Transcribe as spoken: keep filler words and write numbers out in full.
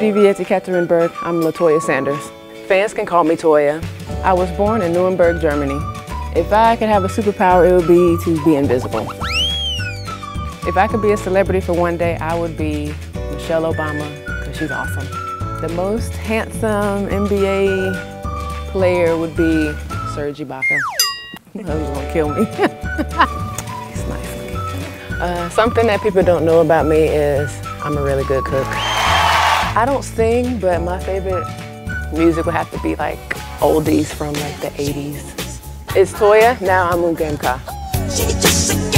Viviette Ekaterinburg. I'm LaToya Sanders. Fans can call me Toya. I was born in Nuremberg, Germany. If I could have a superpower, it would be to be invisible. If I could be a celebrity for one day, I would be Michelle Obama, because she's awesome. The most handsome N B A player would be Serge Ibaka. He's gonna kill me. He's nice looking. Uh, something that people don't know about me is I'm a really good cook. I don't sing, but my favorite music would have to be like oldies from like the eighties. It's Toya, now I'm Mugemka.